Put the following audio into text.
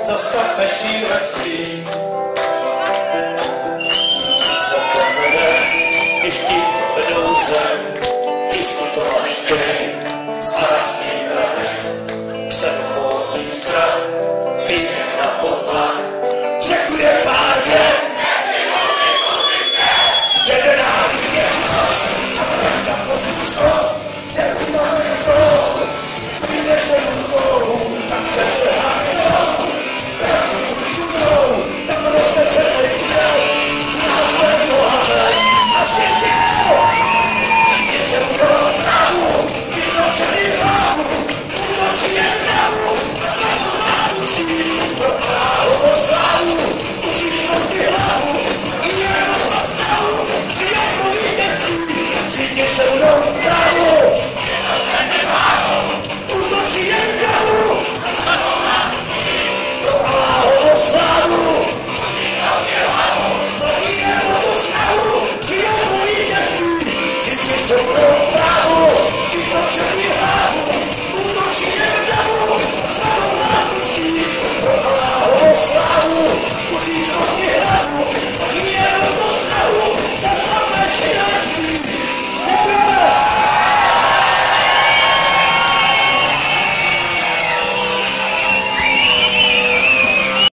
zastavme šílenství. Cítím se povede, když ti, co vedou zem, diskutovat chtějí s arabským rahem. Xenofobní strach, výměch na poplach, řekuje pár vět, že nenávist je příšecí a vražda poslušnost, jak utáme rukou, vyněše rukou, tam teprve jenom, pravdu určunou, tam roste černý květ, s názvem Mohamed a všichni, vidět se budou prahu, vytočený hlavu, útočí jen davu, znovu návustí, pro Prahovou slávu, musíš hodit hlavu, i jenom postavu, přijat pro vítězství, vidět se budou prahu, útočí jen davu, pro Prahovou slávu, i jenom postavu, přijat pro vítězství, vidět se budou prahu, vytočený hlavu, útočí jen davu, znovu návustí, pro Prahovou slávu, musíš hodit hlavu.